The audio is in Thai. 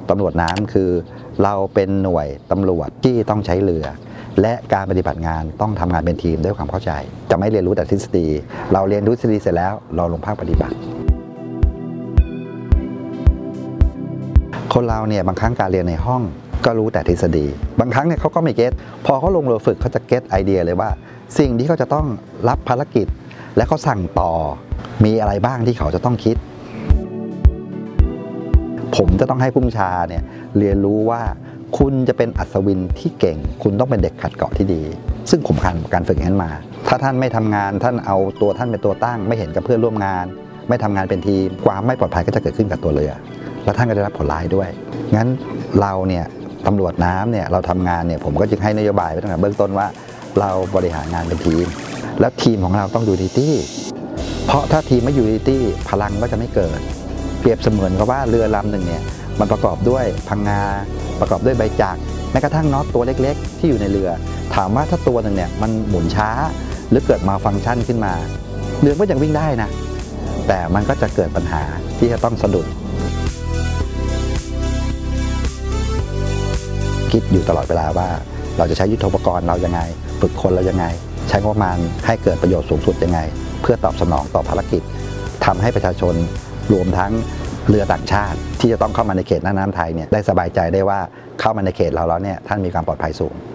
ตำรวจน้ำคือเราเป็นหน่วยตำรวจที่ต้องใช้เรือและการปฏิบัติงานต้องทำงานเป็นทีมด้วยความเข้าใจจะไม่เรียนรู้แต่ทฤษฎีเราเรียนรู้ทฤษฎีเสร็จแล้วเราลงภาคปฏิบัติคนเราเนี่ยบางครั้งการเรียนในห้องก็รู้แต่ทฤษฎีบางครั้งเนี่ยเขาก็ไม่เก็ตพอเขาลงเรือฝึกเขาจะเก็ตไอเดียเลยว่าสิ่งที่เขาจะต้องรับภารกิจและเขาสั่งต่อมีอะไรบ้างที่เขาจะต้องคิดผมจะต้องให้ผู้บัญชาเนี่ยเรียนรู้ว่าคุณจะเป็นอัศวินที่เก่งคุณต้องเป็นเด็กขัดเกลาที่ดีซึ่งผมผ่านการฝึกอย่างนั้นมาถ้าท่านไม่ทำงานท่านเอาตัวท่านเป็นตัวตั้งไม่เห็นกับเพื่อนร่วมงานไม่ทำงานเป็นทีมความไม่ปลอดภัยก็จะเกิดขึ้นกับตัวเรือแล้วท่านก็ได้รับผลร้ายด้วยงั้นเราเนี่ยตำรวจน้ำเนี่ยเราทำงานเนี่ยผมก็จึงให้นโยบายไว้ตั้งแต่เบื้องต้นว่าเราบริหารงานเป็นทีมและทีมของเราต้องยูนิตี้เพราะถ้าทีมไม่ยูนิตี้พลังก็จะไม่เกิดเปรียบเสมือนกับว่าเรือลำหนึ่งเนี่ยมันประกอบด้วยพังงาประกอบด้วยใบจักรแม้กระทั่งน็อตตัวเล็กๆที่อยู่ในเรือถามว่าถ้าตัวหนึ่งเนี่ยมันหมุนช้าหรือเกิดมาฟังก์ชันขึ้นมาเรือก็ยังวิ่งได้นะแต่มันก็จะเกิดปัญหาที่จะต้องสะดุดคิดอยู่ตลอดเวลาว่าเราจะใช้ยุทโธปกรณ์เรายังไงฝึกคนเรายังไงใช้งบประมาณให้เกิดประโยชน์สูงสุดยังไงเพื่อตอบสนองต่อภารกิจทำให้ประชาชนรวมทั้งเรือต่างชาติที่จะต้องเข้ามาในเขตน่านน้ำไทยเนี่ยได้สบายใจได้ว่าเข้ามาในเขตเราแล้วเนี่ยท่านมีความปลอดภัยสูง